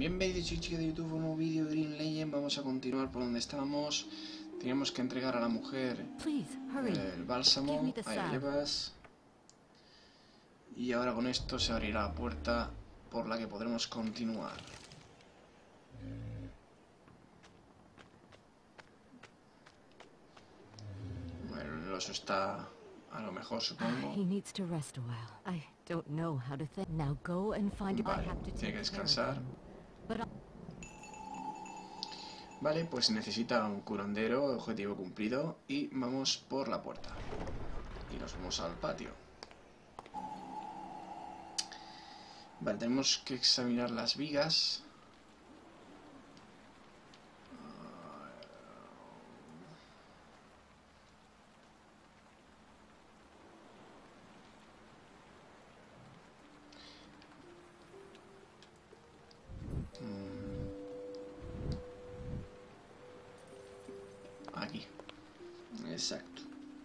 Bienvenidos chicos de YouTube a un nuevo vídeo de Green Legend. Vamos a continuar por donde estábamos. Teníamos que entregar a la mujer el bálsamo. Ahí lo llevas. Y ahora con esto se abrirá la puerta por la que podremos continuar. Bueno, el oso está a lo mejor, supongo. Vale, tiene que descansar. Vale, pues necesita un curandero, objetivo cumplido, y vamos por la puerta. Y nos vamos al patio. Vale, tenemos que examinar las vigas. Aquí. Exacto.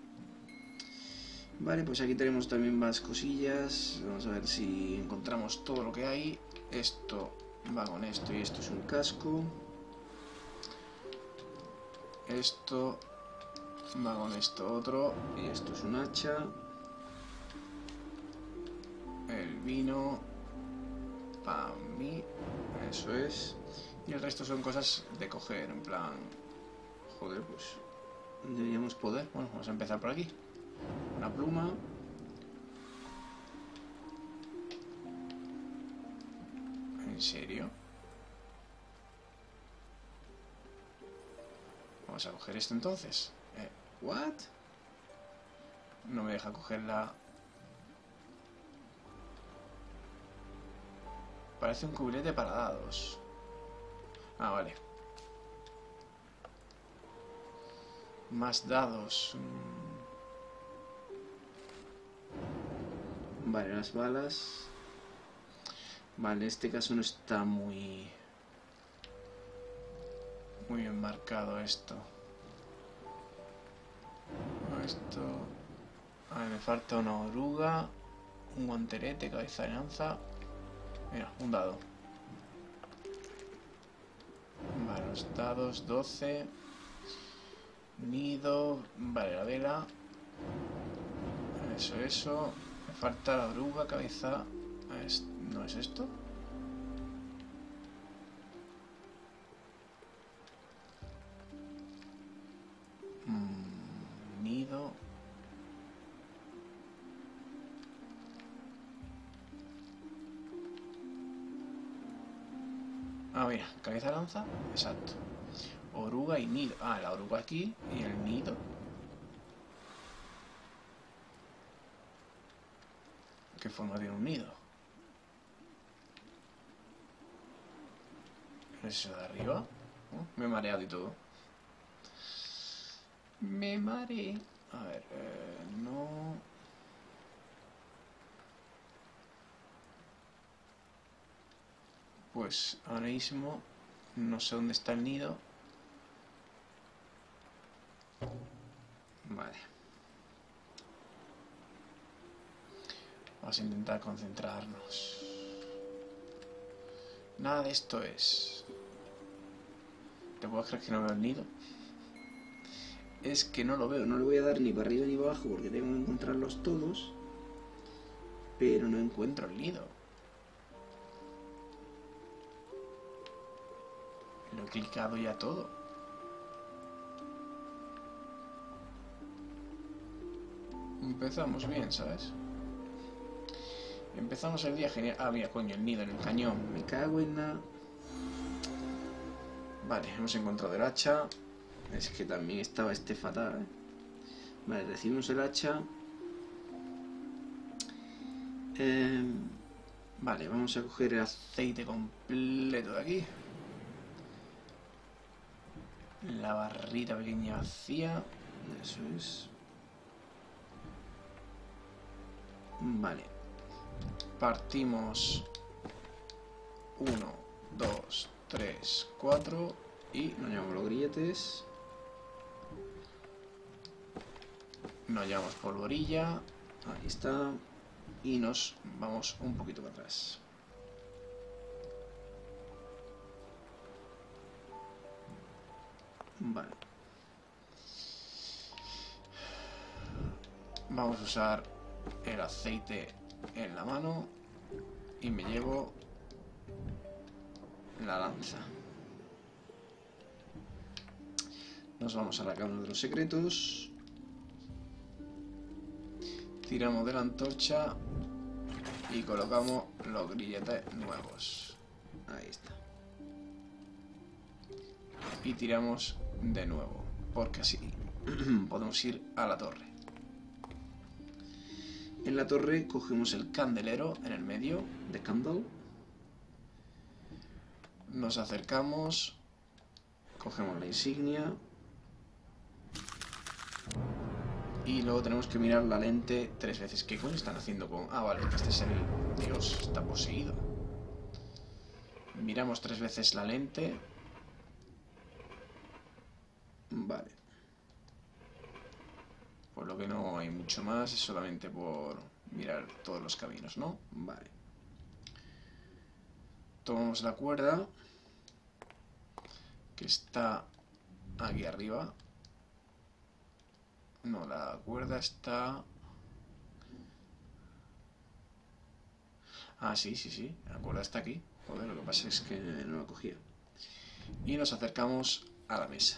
Vale, pues aquí tenemos también más cosillas. Vamos a ver si encontramos todo lo que hay. Esto va con esto y esto es un casco. Esto va con esto otro y esto es un hacha. El vino para mí, eso es. Y el resto son cosas de coger, en plan... Joder, pues deberíamos poder. Bueno, vamos a empezar por aquí. Una pluma. ¿En serio? Vamos a coger esto entonces. ¿What? No me deja cogerla. Parece un cubilete para dados. Ah, vale. Más dados. Vale, las balas. Vale, en este caso no está muy bien marcado esto. Esto... A ver, me falta una oruga, un guantelete, cabeza de lanza. Mira, un dado. Vale, los dados, 12. Nido, vale, la vela. Eso. Me falta la oruga, cabeza. ¿No es esto? Nido. Ah, mira, cabeza de lanza. Exacto. Oruga y nido. Ah, la oruga aquí y el nido. ¿Qué forma tiene un nido? ¿Es eso de arriba? Me he mareado y todo. Me mareé. A ver, no... Pues ahora mismo no sé dónde está el nido. Vale. Vamos a intentar concentrarnos. Nada de esto es... ¿Te puedo creer que no veo el nido? Es que no lo veo. No le voy a dar ni para arriba ni para abajo porque tengo que encontrarlos todos. Pero no encuentro el nido. Lo he clicado ya todo. Empezamos bien, ¿sabes? Empezamos el día genial. Ah, mira, coño, el nido en el cañón. Me cago en la... Vale, hemos encontrado el hacha. Es que también estaba este fatal, ¿eh? Vale, recibimos el hacha. Vale, vamos a coger el aceite completo de aquí. La barrita pequeña vacía. Eso es. Vale. Partimos 1, 2, 3, 4 y nos llevamos los grilletes. Nos llevamos polvorilla. Ahí está. Y nos vamos un poquito para atrás. Vale. Vamos a usar el aceite en la mano y me llevo la lanza. Nos vamos a la cámara de los secretos. Tiramos de la antorcha y colocamos los grilletes nuevos. Ahí está. Y tiramos de nuevo, porque así podemos ir a la torre. En la torre cogemos el candelero en el medio, de candle. Nos acercamos, cogemos la insignia. Y luego tenemos que mirar la lente 3 veces. ¿Qué coño están haciendo con...? Ah, vale, este es el dios, está poseído. Miramos 3 veces la lente. Vale. Por lo que no hay mucho más, es solamente por mirar todos los caminos, ¿no? Vale. Tomamos la cuerda, que está aquí arriba. No, la cuerda está... Ah, sí, sí, sí, la cuerda está aquí. Joder, lo que pasa es que no la cogía. Y nos acercamos a la mesa.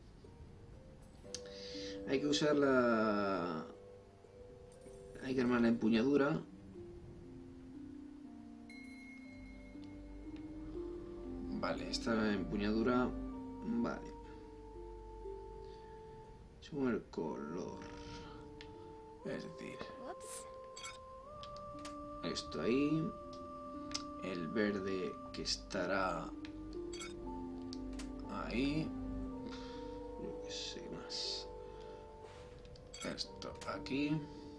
Hay que usar la... Hay que armar la empuñadura. Vale, esta empuñadura... Vale. Según el color. Es decir... Esto ahí. El verde que estará... Ahí. Yo qué sé más. Esto aquí.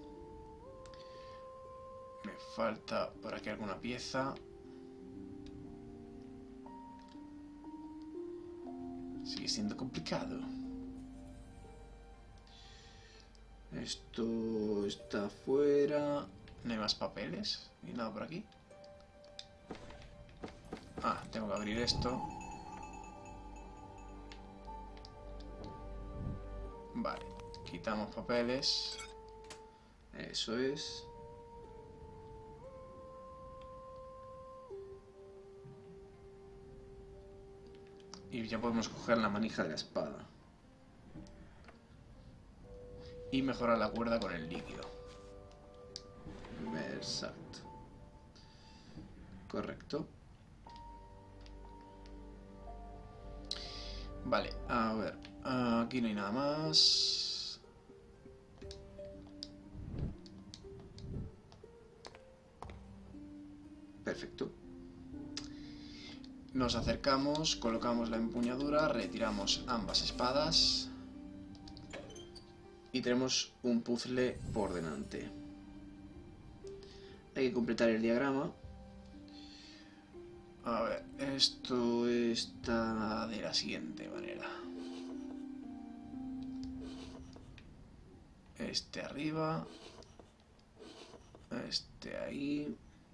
Me falta por aquí alguna pieza. Sigue siendo complicado. Esto está afuera. No hay más papeles. Ni nada por aquí. Ah, tengo que abrir esto. Vale. Quitamos papeles. Eso es. Y ya podemos coger la manija de la espada. Y mejorar la cuerda con el líquido. Exacto. Correcto. Vale, a ver. Aquí no hay nada más. Perfecto. Nos acercamos, colocamos la empuñadura, retiramos ambas espadas. Y tenemos un puzzle por delante. Hay que completar el diagrama. A ver, esto está de la siguiente manera. Este arriba. Este ahí.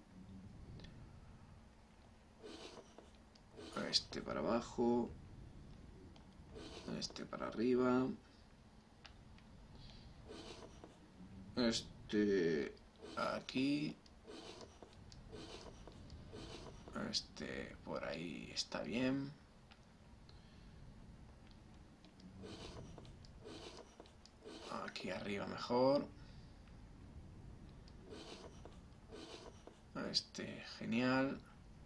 Este para abajo. Este para arriba. Este aquí. Este por ahí está bien. Aquí arriba mejor. Este genial.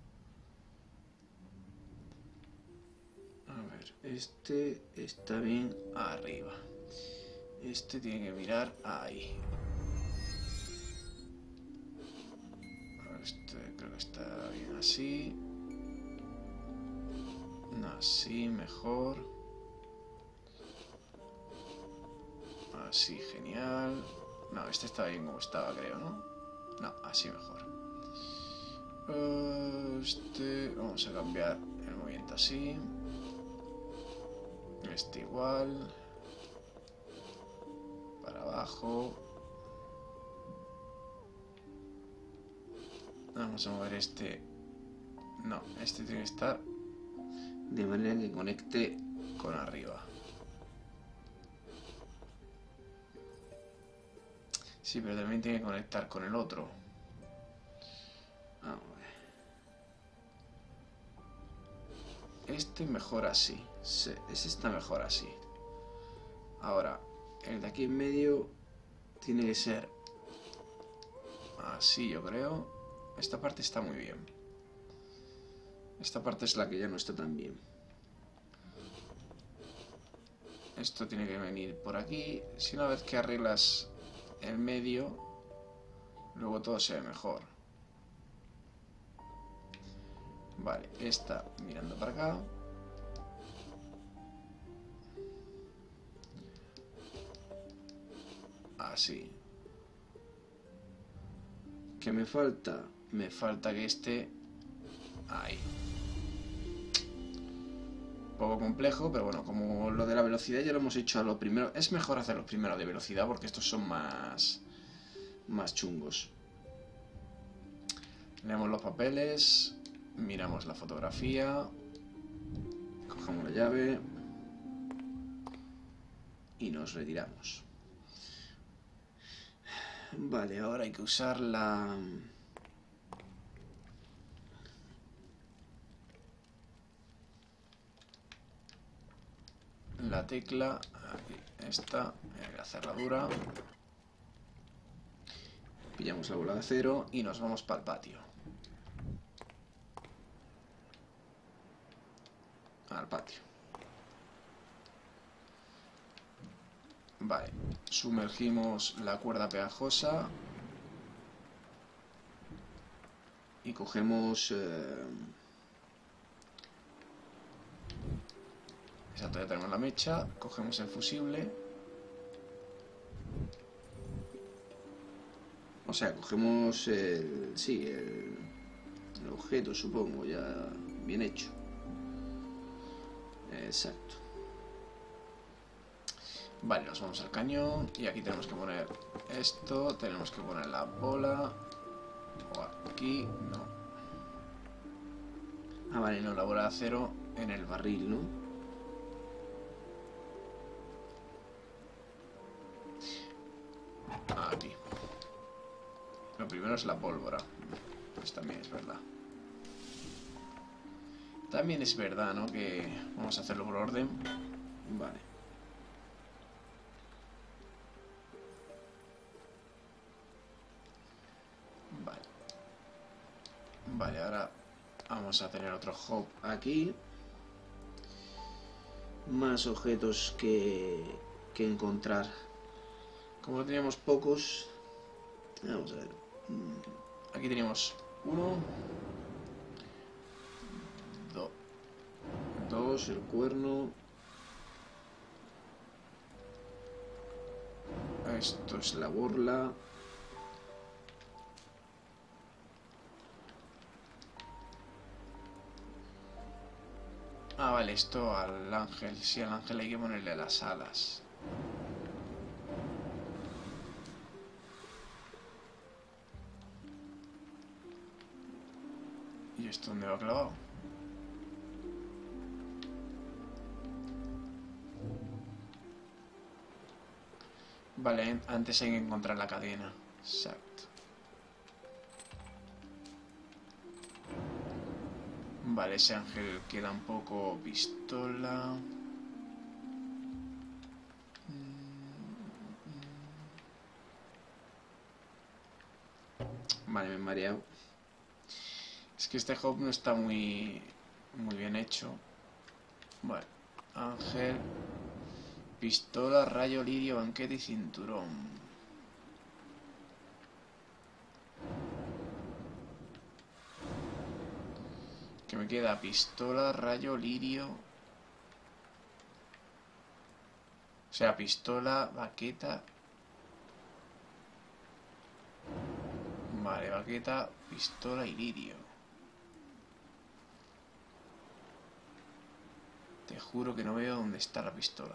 A ver, este está bien arriba. Este tiene que mirar ahí. Este creo que está bien así. Así mejor. Así genial. No, este está bien como estaba, creo, ¿no? No, así mejor. Este... Vamos a cambiar el movimiento así. Este igual. Para abajo. Vamos a mover este. No, este tiene que estar de manera que conecte con arriba. Sí, pero también tiene que conectar con el otro. Ah, vale. Este mejor así. Sí, ese está mejor así. Ahora, el de aquí en medio tiene que ser así, yo creo. Esta parte está muy bien. Esta parte es la que ya no está tan bien. Esto tiene que venir por aquí. Si una vez que arreglas el medio, luego todo se ve mejor. Vale, esta mirando para acá. Así. ¿Qué me falta? Me falta que esté ahí. Un poco complejo, pero bueno, como lo de la velocidad ya lo hemos hecho a lo primero. Es mejor hacerlo primero de velocidad porque estos son más chungos. Leemos los papeles, miramos la fotografía, cogemos la llave y nos retiramos. Vale, ahora hay que usar la tecla, aquí, esta, la cerradura. Pillamos la bola de acero y nos vamos para el patio. Al patio. Vale, sumergimos la cuerda pegajosa y cogemos... Exacto, ya tenemos la mecha, cogemos el fusible. O sea, cogemos el... sí, el objeto, supongo, ya bien hecho. Exacto. Vale, nos vamos al cañón y aquí tenemos que poner esto, tenemos que poner la bola. O aquí, no. Ah, vale, no, la bola de acero en el barril, ¿no? Aquí. Lo primero es la pólvora. Pues también es verdad. También es verdad, ¿no? Que vamos a hacerlo por orden. Vale. Vale. Vale, ahora vamos a tener otro hub aquí. Más objetos que encontrar. Como teníamos pocos, vamos a ver. Aquí teníamos 1, 2, el cuerno. Esto es la borla. Ah, vale, esto al ángel. Sí, al ángel hay que ponerle las alas. ¿Y esto dónde va clavado? Vale, antes hay que encontrar la cadena. Exacto. Vale, ese ángel queda un poco pistola. Vale, me he mareado. Es que este hub no está muy bien hecho. Vale, ángel, pistola, rayo, lirio, banquete y cinturón. Que me queda pistola, rayo, lirio. O sea, pistola, baqueta. Vale, baqueta, pistola y lirio. Te juro que no veo dónde está la pistola.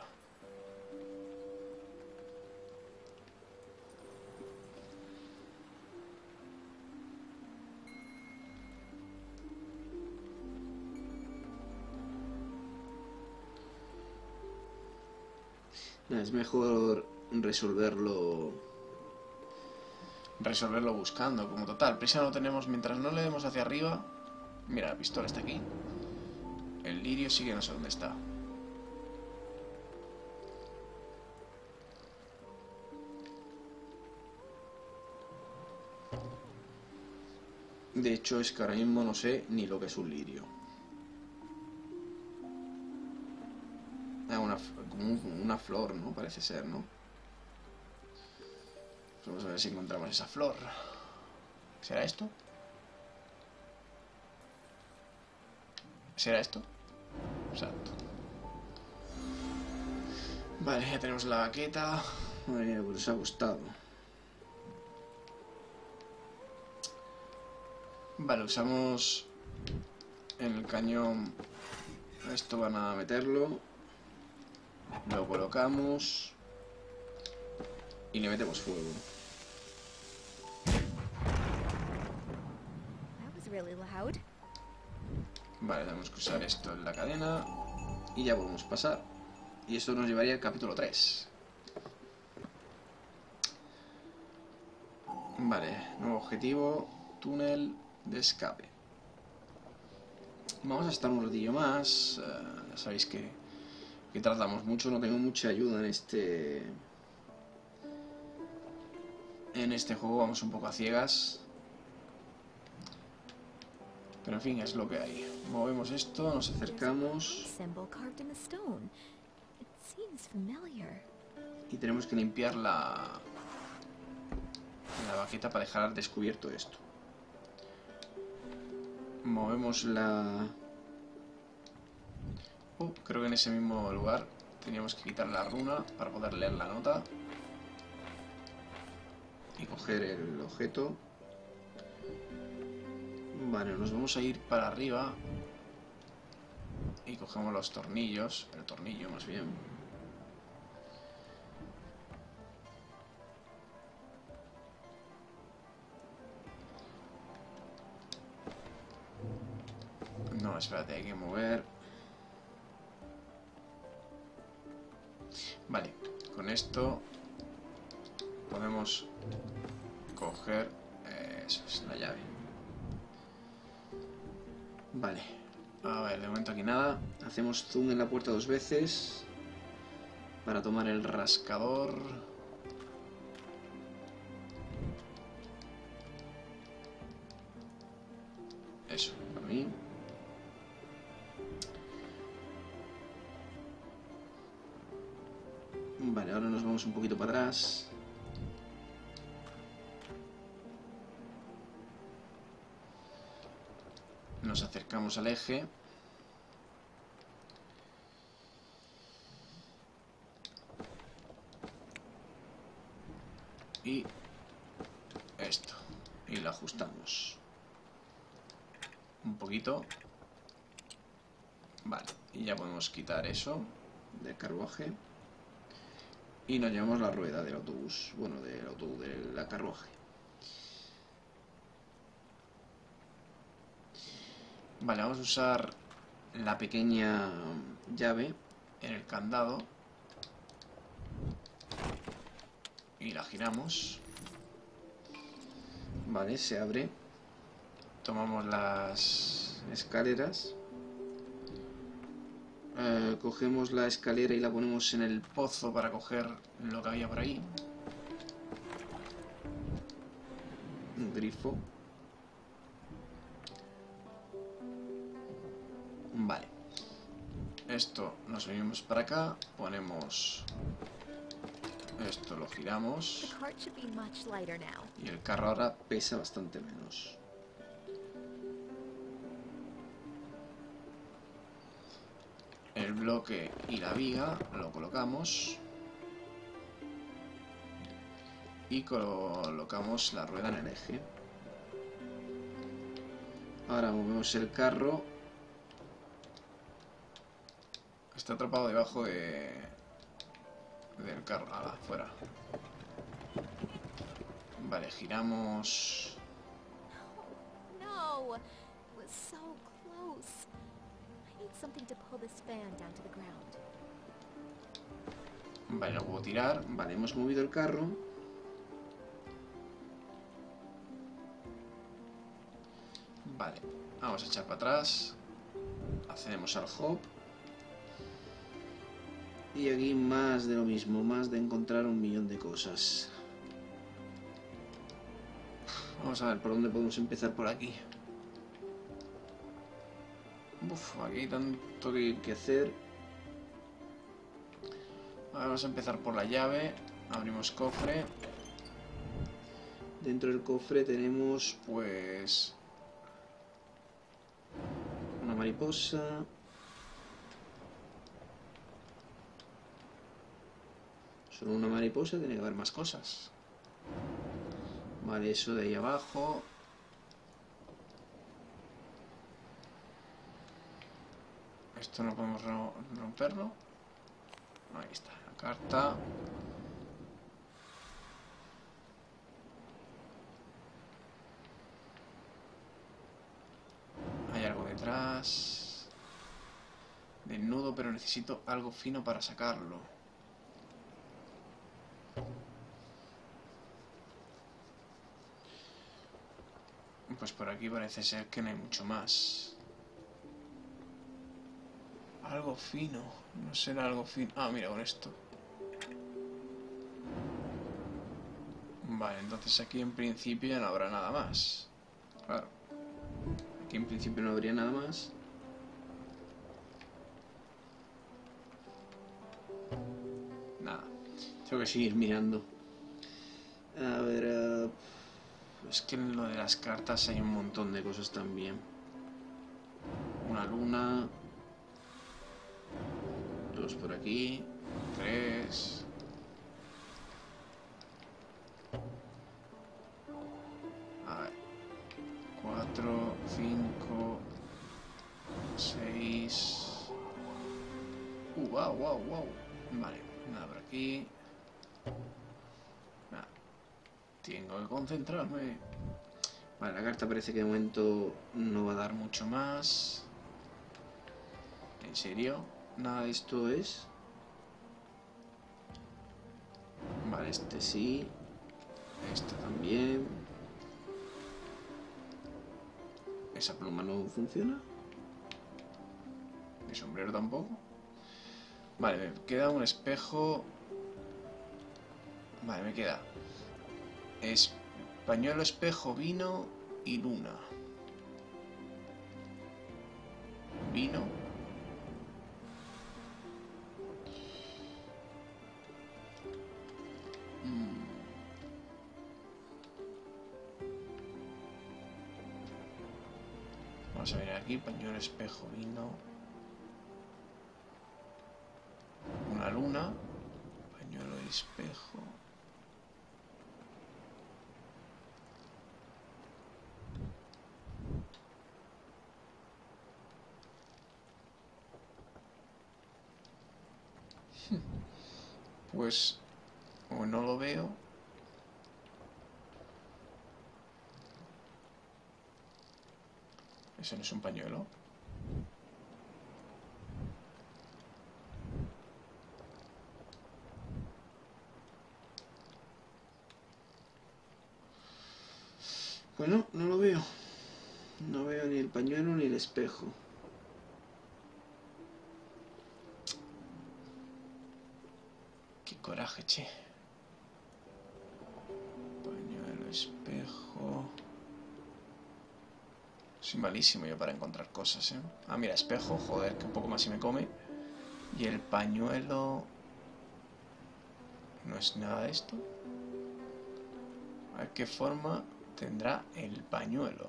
Es mejor resolverlo resolverlo buscando. Como total, prisa no tenemos mientras no le demos hacia arriba. Mira, la pistola está aquí. El lirio sigue no sé dónde está. De hecho, es que ahora mismo no sé ni lo que es un lirio. Ah, como una flor, ¿no? Parece ser, ¿no? Vamos a ver si encontramos esa flor. ¿Será esto? ¿Será esto? Exacto. Vale, ya tenemos la baqueta. Madre mía, pues os ha gustado. Vale, usamos en el cañón. Esto van a meterlo. Lo colocamos. Y le metemos fuego. Vale, tenemos que usar esto en la cadena. Y ya podemos pasar. Y esto nos llevaría al capítulo 3. Vale, nuevo objetivo. Túnel de escape. Vamos a estar un ratillo más. Ya sabéis que tardamos mucho. No tengo mucha ayuda en este... En este juego vamos un poco a ciegas. Pero en fin, es lo que hay. Movemos esto, nos acercamos. Y tenemos que limpiar la baqueta para dejar al descubierto esto. Movemos la... creo que en ese mismo lugar teníamos que quitar la runa para poder leer la nota. Y coger el objeto. Vale, nos vamos a ir para arriba. Y cogemos los tornillos. El tornillo más bien. No, espérate, hay que mover. Vale, con esto podemos coger... eso es la llave. Vale, a ver, de momento aquí nada. Hacemos zoom en la puerta 2 veces para tomar el rascador. Eso, para mí. Vale, ahora nos vamos un poquito para atrás. Nos acercamos al eje. Y esto. Y lo ajustamos. Un poquito. Vale, y ya podemos quitar eso del carruaje. Y nos llevamos la rueda del autobús. Bueno, del autobús, de la carruaje. Vale, vamos a usar la pequeña llave en el candado. Y la giramos. Vale, se abre. Tomamos las escaleras. Cogemos la escalera y la ponemos en el pozo para coger lo que había por ahí. Un grifo. Vale. Esto nos venimos para acá. Ponemos... Esto lo giramos. Y el carro ahora pesa bastante menos. El bloque y la viga lo colocamos. Y colocamos la rueda en el eje. Ahora movemos el carro. Está atrapado debajo del carro. Nada, fuera. Vale, giramos. No, it was so close. I need something to pull this fan down to the ground. Vale, lo puedo tirar. Vale, hemos movido el carro. Vale, vamos a echar para atrás. Accedemos al hub. Y aquí más de lo mismo, más de encontrar un millón de cosas. Vamos a ver por dónde podemos empezar por aquí. Uf, aquí hay tanto que hacer. Vamos a empezar por la llave. Abrimos cofre. Dentro del cofre tenemos, pues, una mariposa. Solo una mariposa, tiene que haber más cosas. Vale, eso de ahí abajo. Esto no podemos romperlo. Ahí está, la carta. Hay algo detrás. Del nudo, pero necesito algo fino para sacarlo. Pues por aquí parece ser que no hay mucho más. Algo fino. No será algo fino. Ah, mira, con esto. Vale, entonces aquí en principio ya no habrá nada más. Claro. Aquí en principio no habría nada más. Nada. Tengo que seguir mirando. A ver... es que en lo de las cartas hay un montón de cosas también. Una luna. 2 por aquí. 3. A ver. 4, 5, 6. Wow. Vale, nada por aquí. Nada. Tengo que concentrarme. Vale, la carta parece que de momento no va a dar mucho más. ¿En serio? Nada de esto es. Vale, este sí. Este también. Esa pluma no funciona. Mi sombrero tampoco. Vale, me queda un espejo. Vale, me queda pañuelo, espejo, vino y luna. Vino. Vamos a ver aquí, pañuelo, espejo, vino. Una luna. Pañuelo, espejo. Pues o no lo veo. Eso no es un pañuelo. Pues no lo veo. No veo ni el pañuelo ni el espejo. Qué coraje, che. Pañuelo, espejo. Soy malísimo yo para encontrar cosas, ¿eh? Ah, mira, espejo, joder, que un poco más y me come. Y el pañuelo... no es nada de esto. A ver qué forma tendrá el pañuelo.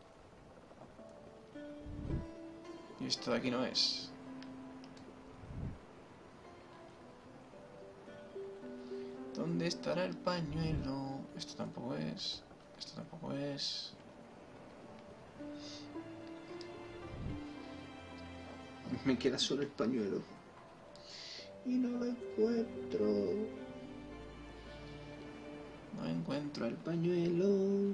Y esto de aquí no es. ¿Dónde estará el pañuelo? Esto tampoco es. Esto tampoco es. Me queda solo el pañuelo. Y no lo encuentro. No encuentro el pañuelo.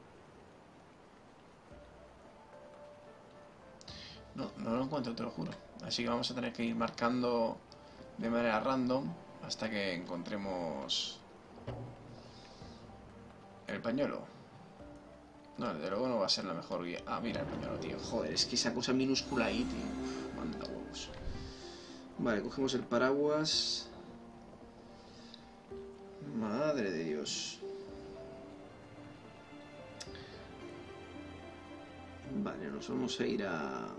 No lo encuentro, te lo juro. Así que vamos a tener que ir marcando de manera random hasta que encontremos el pañuelo. No, desde luego no va a ser la mejor guía. Ah, mira el pañuelo, tío. Joder, es que esa cosa minúscula ahí, tío. Uf, manda huevos. Vale, cogemos el paraguas. Madre de Dios. Vale, nos vamos a ir a...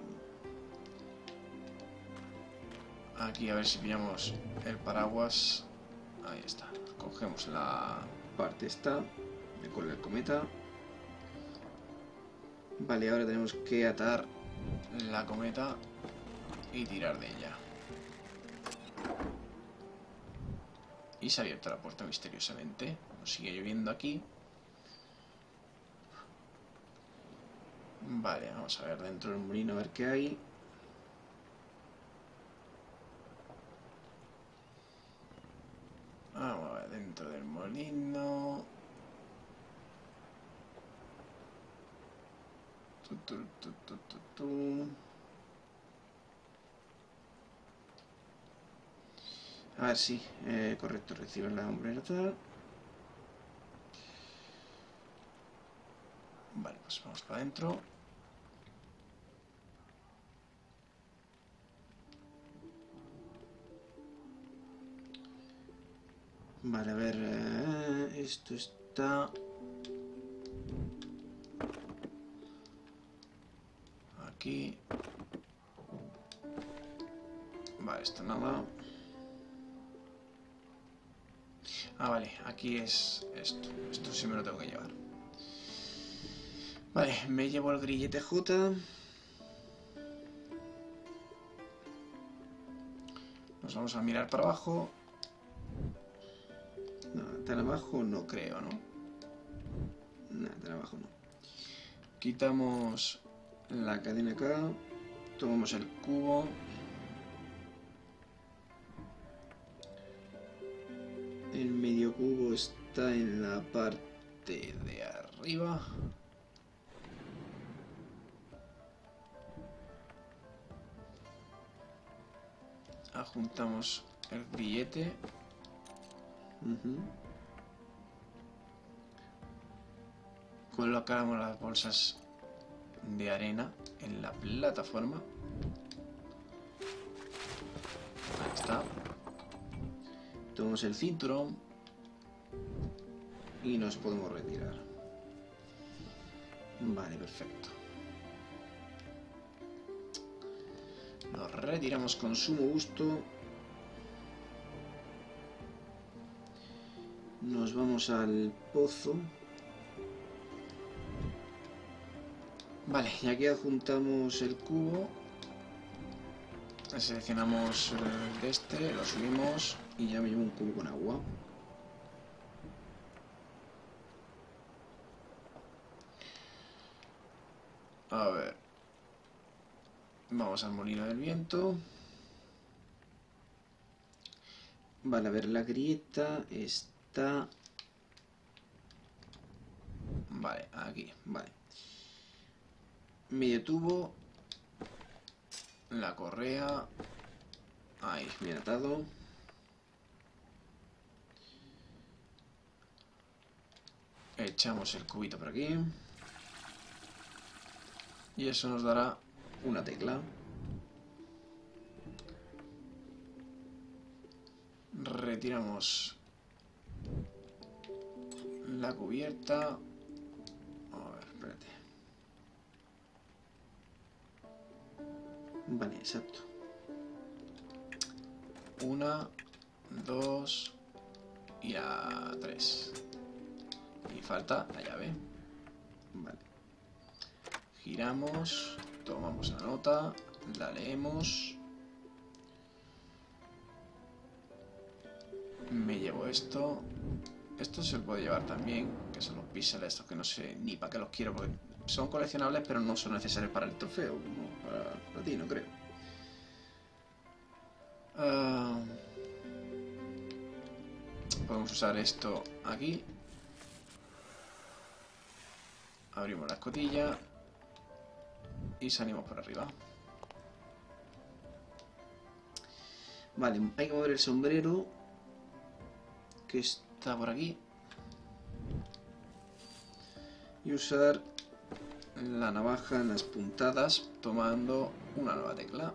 Aquí a ver si pillamos el paraguas. Ahí está. Cogemos la parte esta. Con el cometa. Vale, ahora tenemos que atar la cometa y tirar de ella. Y se ha abierto la puerta misteriosamente. Nos sigue lloviendo aquí. Vale, vamos a ver dentro del molino a ver qué hay. Vamos a ver dentro del molino. A ver, sí, correcto, reciben la hombrera tal. Vale, pues vamos para adentro. Vale, a ver, esto está... Aquí. Vale, esto nada. Ah, vale, aquí es esto. Esto sí me lo tengo que llevar. Vale, me llevo el grillete J. Nos vamos a mirar para abajo. No, tan abajo no creo, ¿no? No, tan abajo no. Quitamos la cadena acá. Tomamos el cubo. El medio cubo está en la parte de arriba. Adjuntamos el grillete. Colocamos las bolsas de arena en la plataforma. Ahí está. Tomamos el cinturón y nos podemos retirar. Vale, perfecto. Nos retiramos con sumo gusto. Nos vamos al pozo. Vale, y aquí adjuntamos el cubo. Seleccionamos este, lo subimos y ya me llevo un cubo con agua. A ver. Vamos al molino del viento. Vale, a ver, la grieta está... Vale, aquí, vale. Medio tubo. La correa. Ahí, bien atado. Echamos el cubito por aquí. Y eso nos dará una tecla. Retiramos la cubierta. A ver, espérate. Vale, exacto. 1, 2 y a 3. Y falta la llave. Vale. Giramos, tomamos la nota, la leemos. Me llevo esto. Esto se puede llevar también, que son los píxeles estos que no sé ni para qué los quiero, porque son coleccionables pero no son necesarios para el trofeo, como para ti, no creo. Podemos usar esto aquí. Abrimos la escotilla y salimos por arriba. Vale, hay que mover el sombrero que está por aquí y usar la navaja en las puntadas tomando una nueva tecla.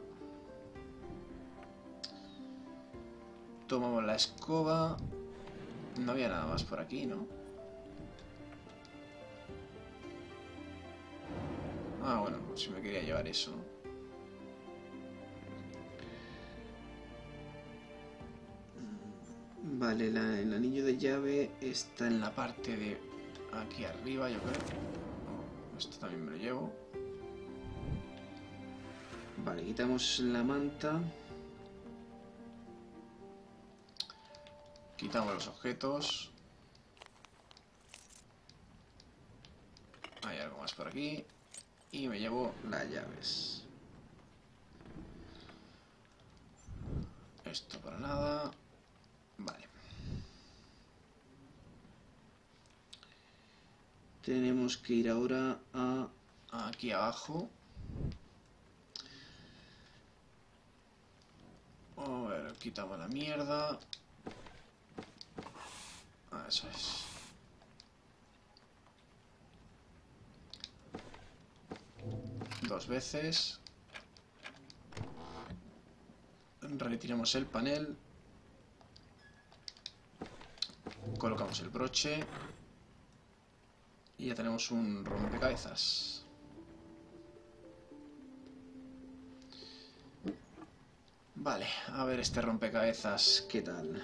Tomamos la escoba. No había nada más por aquí, ¿no? Ah, bueno, pues si me quería llevar eso, ¿no? Vale, el anillo de llave está en la parte de aquí arriba, yo creo. Oh, esto también me lo llevo. Vale, quitamos la manta. Quitamos los objetos. Hay algo más por aquí. Y me llevo las llaves. Esto para nada. Vale. Tenemos que ir ahora a aquí abajo. A ver, quitamos la mierda. Ah, eso es. Dos veces. Retiramos el panel. Colocamos el broche. Y ya tenemos un rompecabezas. Vale, a ver este rompecabezas, ¿qué tal?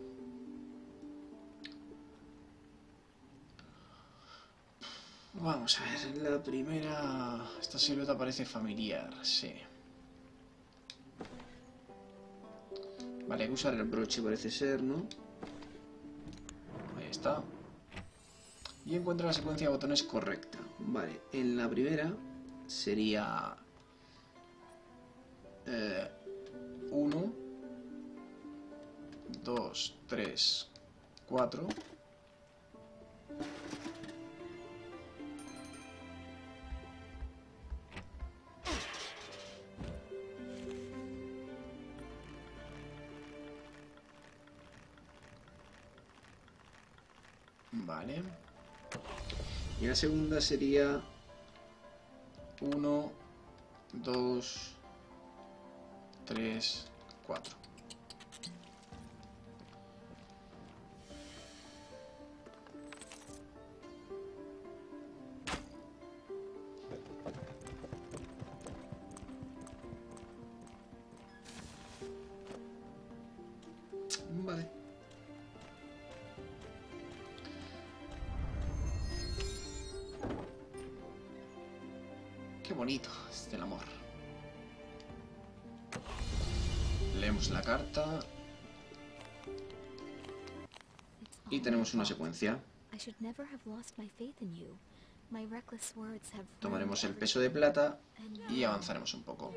Vamos a ver, la primera... Esta silueta parece familiar, sí. Vale, hay que usar el broche, parece ser, ¿no? Ahí está. Y encuentra la secuencia de botones correcta. Vale, en la primera sería... 1, 2, 3, 4... Vale. Y la segunda sería 1, 2, 3, 4. Vale. Qué bonito es el amor. Leemos la carta. Y tenemos una secuencia. Tomaremos el peso de plata y avanzaremos un poco.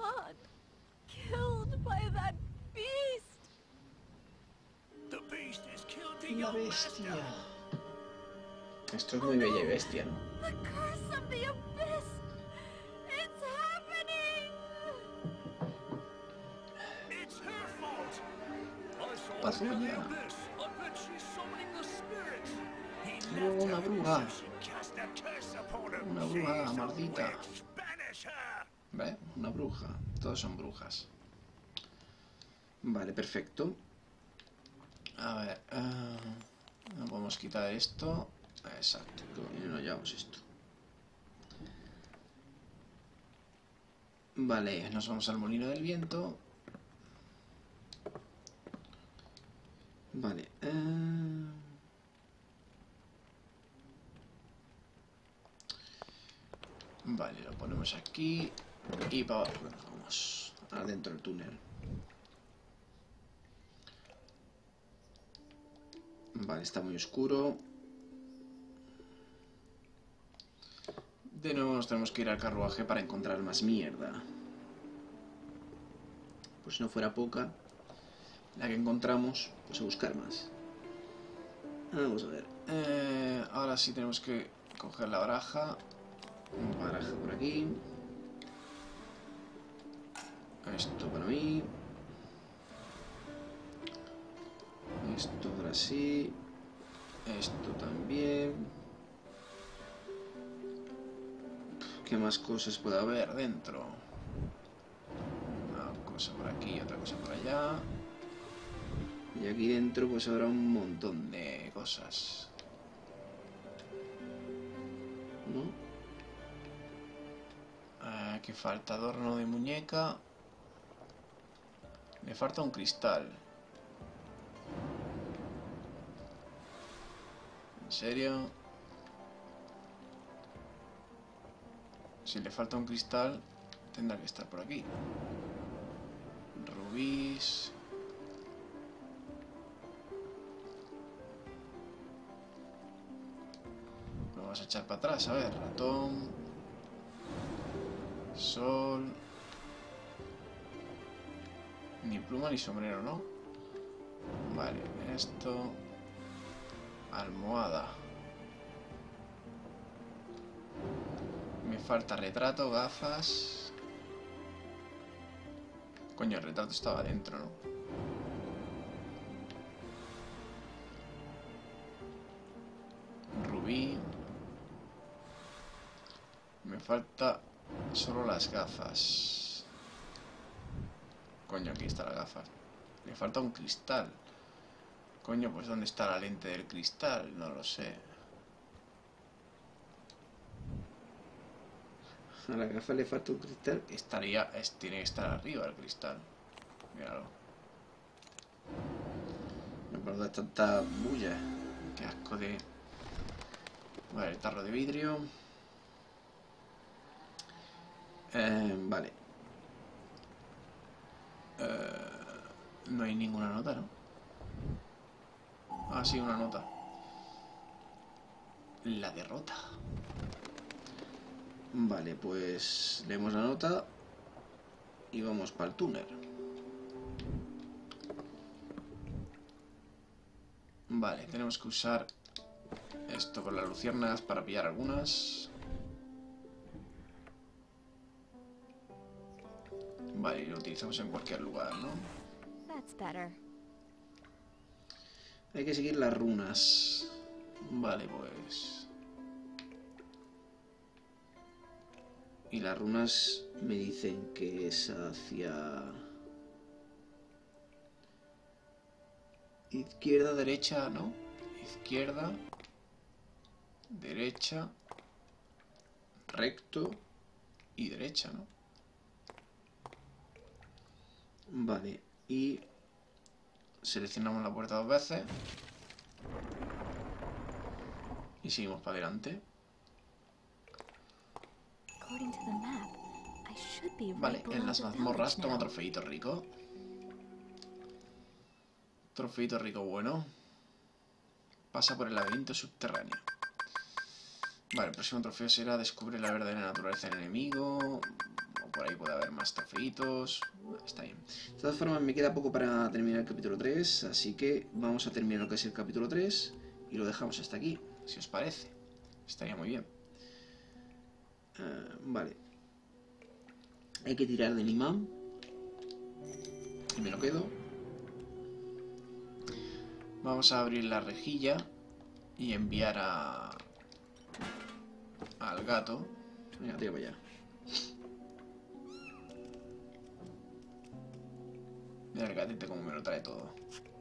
La bestia. Esto es muy bella y bestia, ¿no? Pazulla. Una bruja. Una bruja maldita. ¿Ve? Una bruja. Todos son brujas. Vale, perfecto. A ver. No podemos quitar esto. Exacto. Y no llevamos esto. Vale, nos vamos al molino del viento. Vale. Vale, lo ponemos aquí. Y para abajo nos vamos. Adentro del túnel. Vale, está muy oscuro. De nuevo nos tenemos que ir al carruaje para encontrar más mierda. Pues si no fuera poca la que encontramos, pues a buscar más. Vamos a ver. Ahora sí tenemos que coger la baraja. Una baraja por aquí. Esto para mí. Esto ahora sí. Esto también. ¿Qué más cosas puede haber dentro? Una cosa por aquí, otra cosa por allá. Y aquí dentro pues habrá un montón de cosas. ¿No? ¿Qué falta? Adorno de muñeca. Le falta un cristal. ¿En serio? Si le falta un cristal, tendrá que estar por aquí. Rubíes. Lo vamos a echar para atrás, a ver. Ratón. Sol. Ni pluma ni sombrero, ¿no? Vale, esto. Almohada. Me falta retrato, gafas. Coño, el retrato estaba dentro, ¿no? Rubí. Me falta solo las gafas. Coño, aquí está la gafa. Me falta un cristal. Coño, pues ¿dónde está la lente del cristal? No lo sé. A la gafa le falta un cristal. Tiene que estar arriba el cristal. Míralo. No puedo dar tanta bulla. Qué asco de... Vale, el tarro de vidrio. Vale. No hay ninguna nota, ¿no? Ah, sí, una nota. La derrota. Vale, pues leemos la nota y vamos para el túnel. Vale, tenemos que usar esto con las luciérnagas para pillar algunas. Vale, y lo utilizamos en cualquier lugar, ¿no? Hay que seguir las runas. Vale, pues... Y las runas me dicen que es hacia... Izquierda, derecha, ¿no? Izquierda, derecha, recto y derecha, ¿no? Vale, y seleccionamos la puerta 2 veces y seguimos para adelante. Vale, en las mazmorras toma trofeito rico. Trofeito rico bueno. Pasa por el laberinto subterráneo. Vale, el próximo trofeo será descubre la verdadera naturaleza del enemigo. O por ahí puede haber más trofeitos. Está bien. De todas formas, me queda poco para terminar el capítulo 3. Así que vamos a terminar lo que es el capítulo 3. Y lo dejamos hasta aquí, si os parece. Estaría muy bien. Vale. Hay que tirar del imán. Y me lo quedo. Vamos a abrir la rejilla y enviar al gato. Venga, tira para allá. Mira el gatete como me lo trae todo.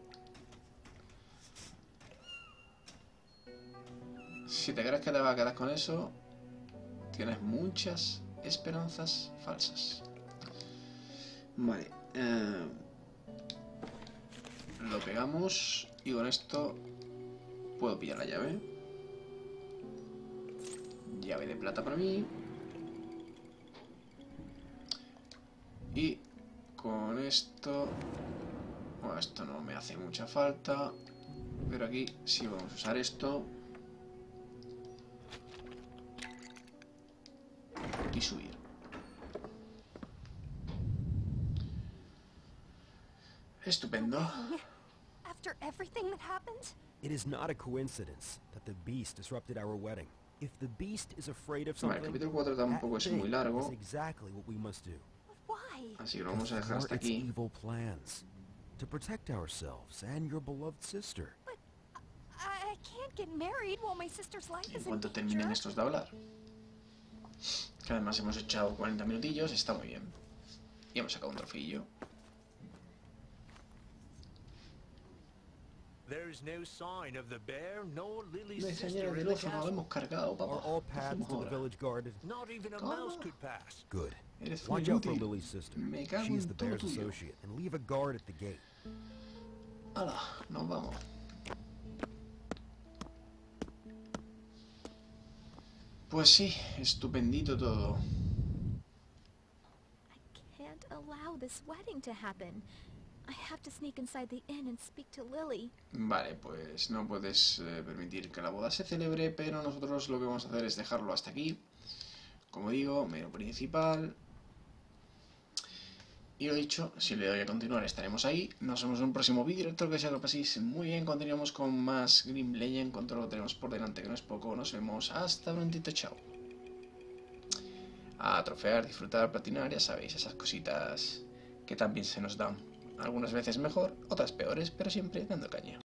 Si te crees que te vas a quedar con eso, tienes muchas esperanzas falsas. Vale. Lo pegamos y con esto puedo pillar la llave. Llave de plata para mí. Y con esto... Bueno, esto no me hace mucha falta. Pero aquí sí vamos a usar esto. Y subir. Estupendo. After everything that happened? It is not a coincidence that the beast disrupted our wedding. If the beast is afraid of something, vale, el capítulo 4 tampoco es muy largo. that's exactly what we must do. Why? Así que lo vamos a dejar hasta its aquí. evil plans, to protect ourselves and your beloved sister. But I can't get married while my sister's life En is in cuanto danger. terminen estos de hablar. Que además hemos echado 40 minutillos, está muy bien. Y hemos sacado un trofillo. No hay señales del oso, nos lo hemos cargado, papá. Are all paths to the village guarded? Good. Eres Watch muy out for útil. Lily's sister. Me cago She's en the todo bear's tuyo. associate, and leave a guard at the gate. Hala, nos vamos. Pues sí, estupendito todo. I can't allow this wedding to happen. I have to sneak inside the inn and speak to Lily. Vale, pues no puedes permitir que la boda se celebre, pero nosotros lo que vamos a hacer es dejarlo hasta aquí. Como digo, menú principal. Y lo dicho, si le doy a continuar estaremos ahí. Nos vemos en un próximo vídeo. Espero que sea lo paséis muy bien. Continuamos con más Grim Legend, con todo lo que tenemos por delante, que no es poco. Nos vemos hasta prontito, chao. A trofear, disfrutar, platinar, ya sabéis, esas cositas que también se nos dan. Algunas veces mejor, otras peores, pero siempre dando caña.